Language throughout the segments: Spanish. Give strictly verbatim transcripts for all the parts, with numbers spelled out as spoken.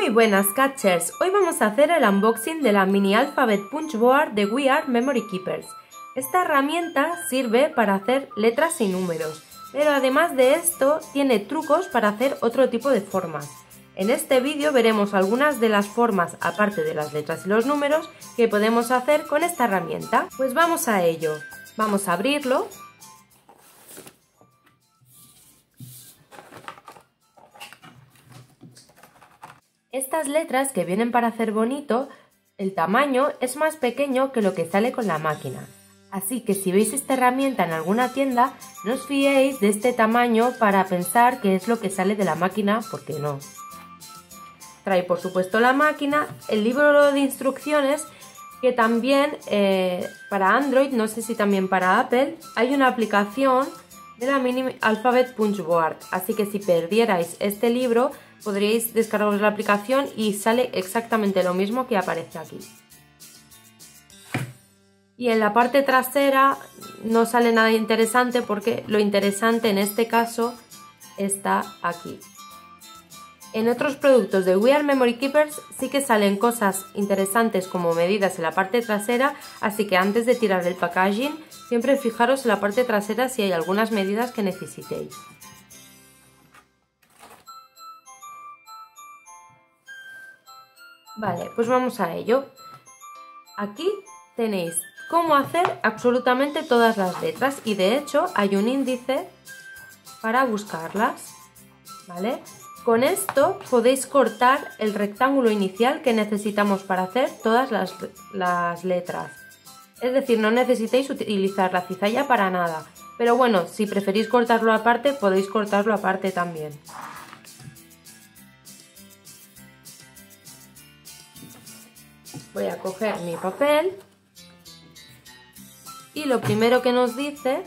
Muy buenas Catchers, hoy vamos a hacer el unboxing de la Mini Alphabet Punch Board de We Are Memory Keepers. Esta herramienta sirve para hacer letras y números, pero además de esto tiene trucos para hacer otro tipo de formas. En este vídeo veremos algunas de las formas, aparte de las letras y los números, que podemos hacer con esta herramienta. Pues vamos a ello. Vamos a abrirlo. Estas letras que vienen para hacer bonito, el tamaño es más pequeño que lo que sale con la máquina. Así que si veis esta herramienta en alguna tienda, no os fiéis de este tamaño para pensar que es lo que sale de la máquina, porque no. Trae por supuesto la máquina, el libro de instrucciones, que también eh, para Android, no sé si también para Apple, hay una aplicación de la Mini Alphabet Punch Board. Así que si perdierais este libro, podríais descargaros la aplicación y sale exactamente lo mismo que aparece aquí. Y en la parte trasera no sale nada interesante porque lo interesante en este caso está aquí. En otros productos de We Are Memory Keepers sí que salen cosas interesantes como medidas en la parte trasera, así que antes de tirar el packaging siempre fijaros en la parte trasera si hay algunas medidas que necesitéis. Vale, pues vamos a ello. Aquí tenéis cómo hacer absolutamente todas las letras y de hecho hay un índice para buscarlas, ¿vale? Con esto podéis cortar el rectángulo inicial que necesitamos para hacer todas las, las letras. Es decir, no necesitáis utilizar la cizalla para nada, pero bueno, si preferís cortarlo aparte, podéis cortarlo aparte también. Voy a coger mi papel y lo primero que nos dice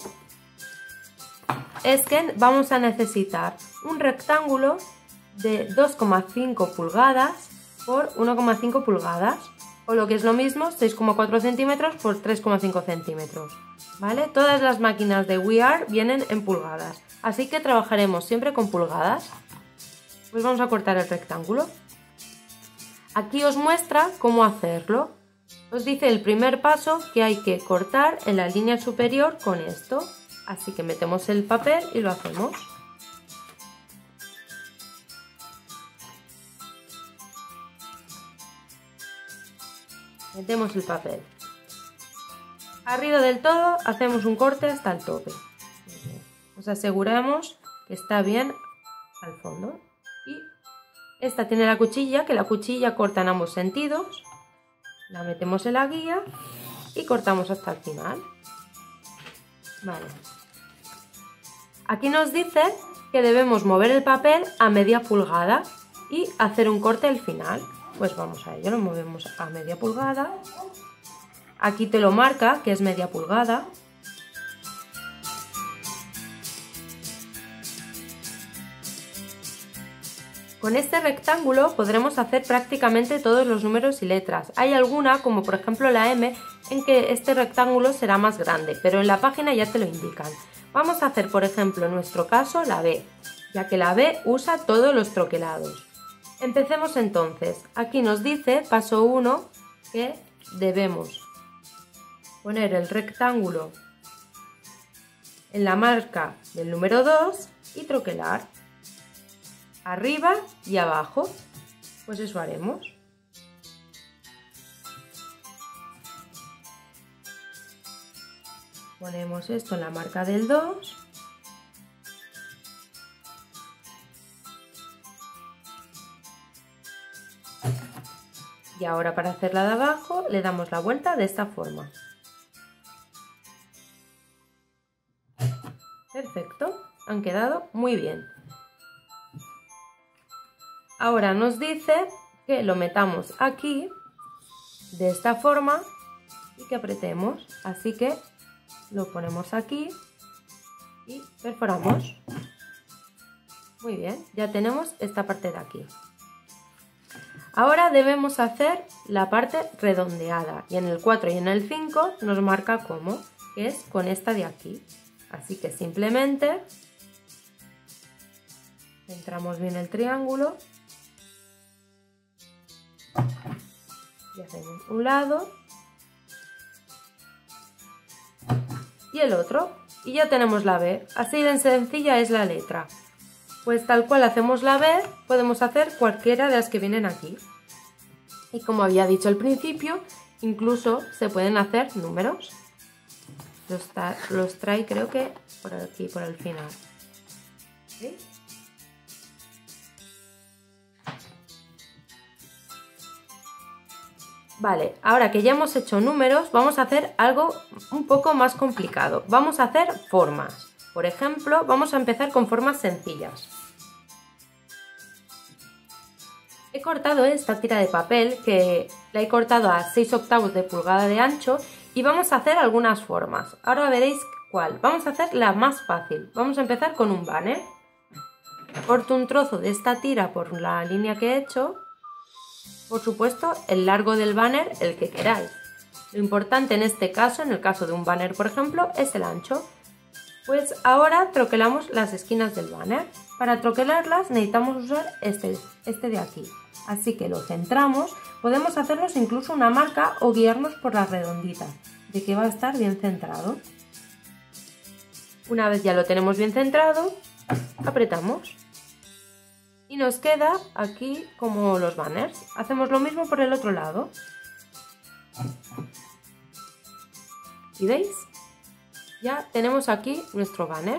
es que vamos a necesitar un rectángulo de dos coma cinco pulgadas por uno coma cinco pulgadas, o lo que es lo mismo, seis coma cuatro centímetros por tres coma cinco centímetros, ¿vale? Todas las máquinas de We Are vienen en pulgadas, así que trabajaremos siempre con pulgadas. Pues vamos a cortar el rectángulo. Aquí os muestra cómo hacerlo. Os dice el primer paso que hay que cortar en la línea superior con esto. Así que metemos el papel y lo hacemos. Metemos el papel. Arriba del todo hacemos un corte hasta el tope. Nos aseguramos que está bien al fondo. Y esta tiene la cuchilla, que la cuchilla corta en ambos sentidos. La metemos en la guía y cortamos hasta el final. Vale. Aquí nos dice que debemos mover el papel a media pulgada y hacer un corte al final. Pues vamos a ello, lo movemos a media pulgada. Aquí te lo marca que es media pulgada. Con este rectángulo podremos hacer prácticamente todos los números y letras. Hay alguna, como por ejemplo la M, en que este rectángulo será más grande, pero en la página ya te lo indican. Vamos a hacer, por ejemplo, en nuestro caso, la B, ya que la B usa todos los troquelados. Empecemos entonces. Aquí nos dice, paso uno, que debemos poner el rectángulo en la marca del número dos y troquelar. Arriba y abajo, pues eso haremos. Ponemos esto en la marca del dos. Y ahora para hacer la de abajo le damos la vuelta de esta forma. Perfecto, han quedado muy bien. Ahora nos dice que lo metamos aquí, de esta forma, y que apretemos. Así que lo ponemos aquí y perforamos. Muy bien, ya tenemos esta parte de aquí. Ahora debemos hacer la parte redondeada. Y en el cuatro y en el cinco nos marca cómo, que es con esta de aquí. Así que simplemente centramos bien el triángulo Y hacemos un lado y el otro. Y ya tenemos la B. Así de sencilla es la letra. Pues tal cual hacemos la B, podemos hacer cualquiera de las que vienen aquí. Y como había dicho al principio, incluso se pueden hacer números. Los, los trae creo que por aquí, por el final. ¿Sí? Vale, ahora que ya hemos hecho números, vamos a hacer algo un poco más complicado. Vamos a hacer formas. Por ejemplo, vamos a empezar con formas sencillas. He cortado esta tira de papel, que la he cortado a seis octavos de pulgada de ancho, y vamos a hacer algunas formas. Ahora veréis cuál. Vamos a hacer la más fácil. Vamos a empezar con un banner. Corto un trozo de esta tira por la línea que he hecho. Por supuesto, el largo del banner, el que queráis. Lo importante en este caso, en el caso de un banner por ejemplo, es el ancho. Pues ahora troquelamos las esquinas del banner. Para troquelarlas necesitamos usar este, este de aquí. Así que lo centramos. Podemos hacernos incluso una marca o guiarnos por la redondita, de que va a estar bien centrado. Una vez ya lo tenemos bien centrado, apretamos. Y nos queda aquí como los banners. Hacemos lo mismo por el otro lado. ¿Y veis? Ya tenemos aquí nuestro banner.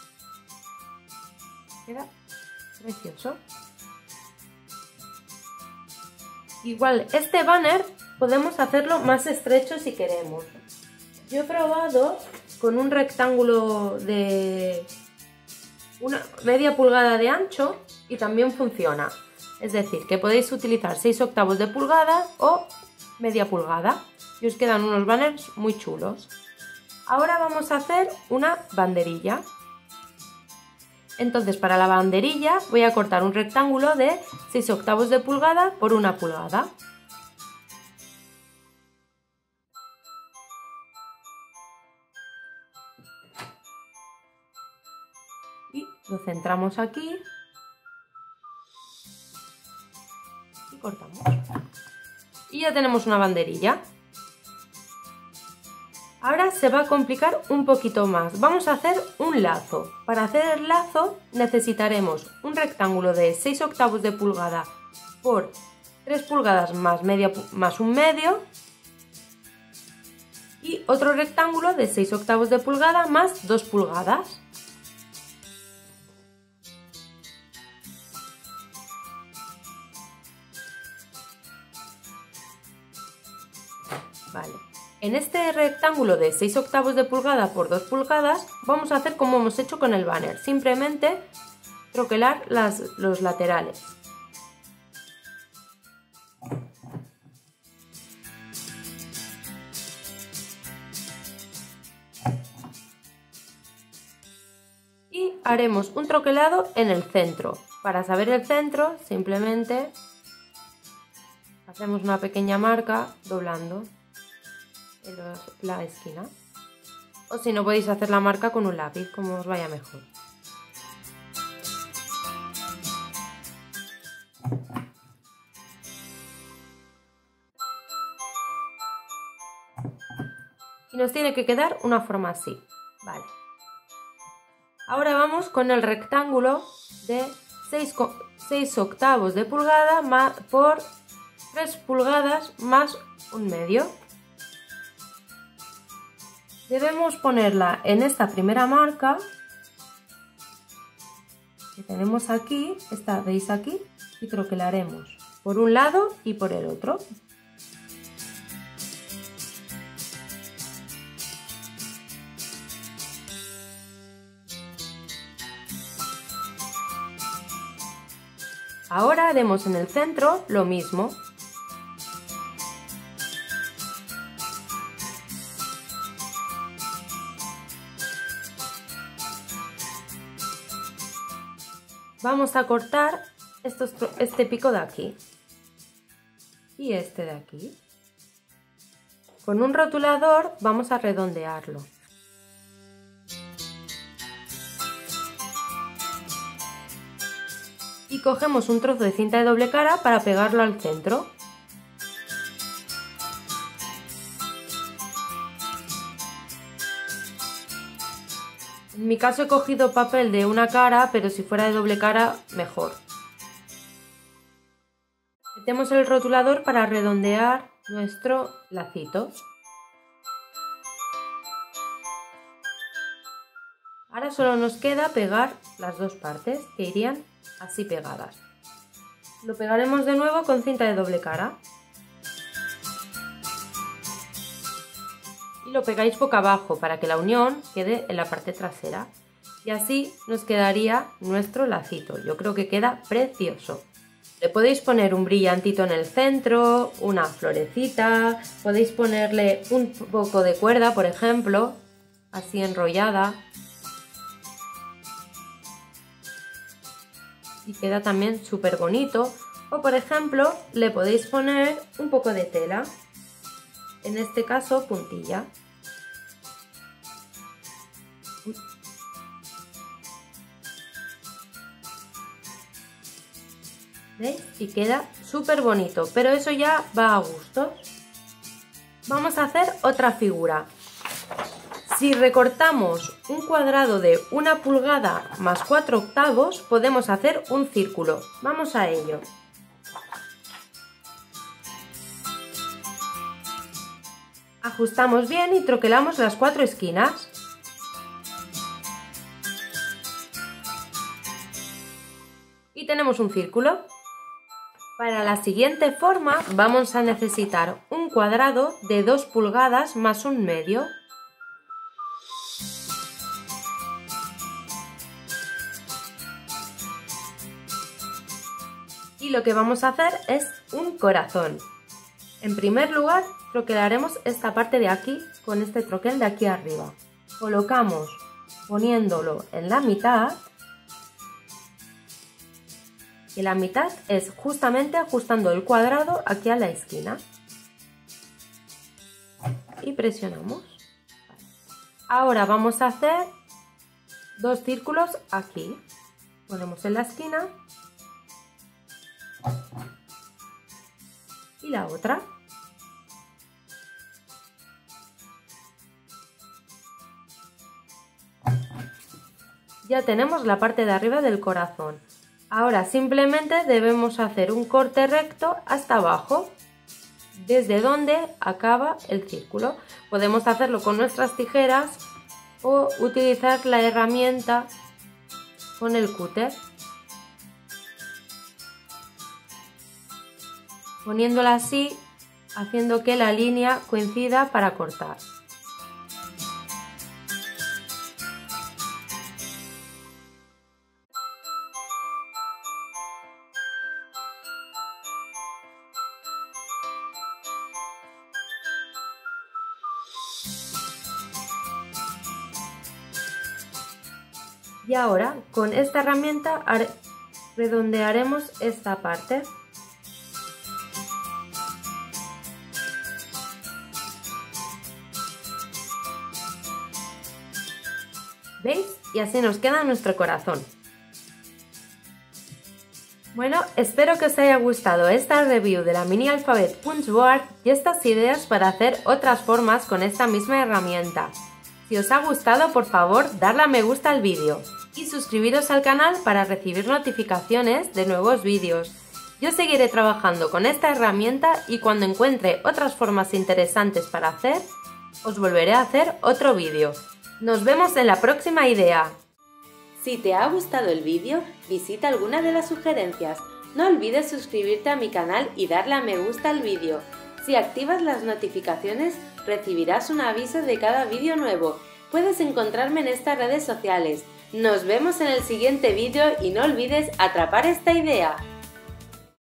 Queda precioso. Igual, este banner podemos hacerlo más estrecho si queremos. Yo he probado con un rectángulo de una media pulgada de ancho y también funciona. Es decir, que podéis utilizar seis octavos de pulgada o media pulgada y os quedan unos banners muy chulos. Ahora vamos a hacer una banderilla. Entonces, para la banderilla voy a cortar un rectángulo de seis octavos de pulgada por una pulgada. Y lo centramos aquí y cortamos. Y ya tenemos una banderilla. Ahora se va a complicar un poquito más. Vamos a hacer un lazo. Para hacer el lazo necesitaremos un rectángulo de seis octavos de pulgada por tres pulgadas más, media, más un medio. Y otro rectángulo de seis octavos de pulgada más dos pulgadas. Vale. En este rectángulo de seis octavos de pulgada por dos pulgadas vamos a hacer como hemos hecho con el banner, simplemente troquelar las, los laterales. Y haremos un troquelado en el centro. Para saber el centro simplemente hacemos una pequeña marca doblando la esquina, o si no podéis hacer la marca con un lápiz, como os vaya mejor. Y nos tiene que quedar una forma así. Vale. Ahora vamos con el rectángulo de seis octavos de pulgada más, por tres pulgadas más un medio. Debemos ponerla en esta primera marca que tenemos aquí, esta veis aquí, y troquelaremos por un lado y por el otro. Ahora haremos en el centro lo mismo. Vamos a cortar estos, este pico de aquí y este de aquí. Con un rotulador vamos a redondearlo. Y cogemos un trozo de cinta de doble cara para pegarlo al centro. mi caso he cogido papel de una cara, pero si fuera de doble cara, mejor. Metemos el rotulador para redondear nuestro lacito. Ahora solo nos queda pegar las dos partes, que irían así pegadas. Lo pegaremos de nuevo con cinta de doble cara. Y lo pegáis boca abajo para que la unión quede en la parte trasera. Y así nos quedaría nuestro lacito. Yo creo que queda precioso. Le podéis poner un brillantito en el centro, una florecita, podéis ponerle un poco de cuerda, por ejemplo, así enrollada. Y queda también súper bonito. O por ejemplo, le podéis poner un poco de tela, en este caso puntilla. ¿Veis? Y queda súper bonito, pero eso ya va a gustos. Vamos a hacer otra figura. Si recortamos un cuadrado de una pulgada más cuatro octavos, podemos hacer un círculo. Vamos a ello. Ajustamos bien y troquelamos las cuatro esquinas. Y tenemos un círculo. Para la siguiente forma vamos a necesitar un cuadrado de dos pulgadas más un medio. Y lo que vamos a hacer es un corazón. En primer lugar, troquelaremos esta parte de aquí con este troquel de aquí arriba. Colocamos poniéndolo en la mitad. Y la mitad es justamente ajustando el cuadrado aquí a la esquina. Y presionamos. Ahora vamos a hacer dos círculos aquí. Ponemos en la esquina. Y la otra. Ya tenemos la parte de arriba del corazón. Ahora simplemente debemos hacer un corte recto hasta abajo, desde donde acaba el círculo. Podemos hacerlo con nuestras tijeras o utilizar la herramienta con el cúter, poniéndola así, haciendo que la línea coincida para cortar. Y ahora con esta herramienta redondearemos esta parte. ¿Veis? Y así nos queda nuestro corazón. Bueno, espero que os haya gustado esta review de la Mini Alphabet Punch Board y estas ideas para hacer otras formas con esta misma herramienta. Si os ha gustado, por favor, darle a me gusta al vídeo y suscribiros al canal para recibir notificaciones de nuevos vídeos. Yo seguiré trabajando con esta herramienta y cuando encuentre otras formas interesantes para hacer, os volveré a hacer otro vídeo. Nos vemos en la próxima idea. Si te ha gustado el vídeo, visita alguna de las sugerencias. No olvides suscribirte a mi canal y darle a me gusta al vídeo. Si activas las notificaciones, recibirás un aviso de cada vídeo nuevo. Puedes encontrarme en estas redes sociales. Nos vemos en el siguiente vídeo y no olvides atrapar esta idea.